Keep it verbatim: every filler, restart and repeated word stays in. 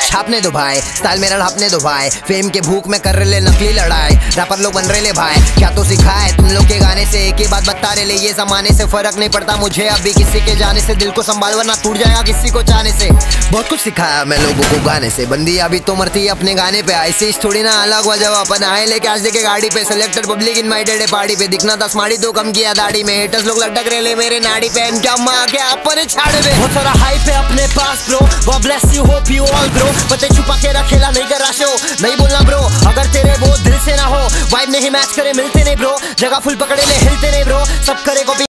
छापने दो भाई, स्टाइल मेरा ढापने दो भाई, फेम के भूख में कर रहे नकली लड़ाई, रैपर लोग बन रहे भाई, क्या तो सिखाए तुम लोग के गाने से, एक ही बात बता रहे ये जमाने से फर्क नहीं पड़ता मुझे अभी किसी के जाने से, दिल को संभाल वरना टूट जाएगा किसी को चाहने से। बहुत कुछ सिखाया मैं लोगों को गाने से, बंदी अभी तो मरती है अपने गाने पे, ऐसे थोड़ी ना अलग वजह अपन आए लेके आज देखे गाड़ी पे, सिलेक्टेड पब्लिक इनवाइटेड है पार्टी पे, दिखना दस माड़ी तो कम किया दाढ़ी में, हेटर्स लोग लटक रहे मेरे नाड़ी पे, क्या माँ के अपने छाड़े में, बहुत सारा हाइप है अपने पास bro, God bless you hope you all grow, पते छुपा के रखेला नहीं कर राशो, नहीं बोलना ब्रो अगर तेरे वो दिल से ना हो, वाइब नहीं मैच करे मिलते नहीं ब्रो, जगह फुल पकड़े ले हिलते नहीं ब्रो, सब करे कॉपी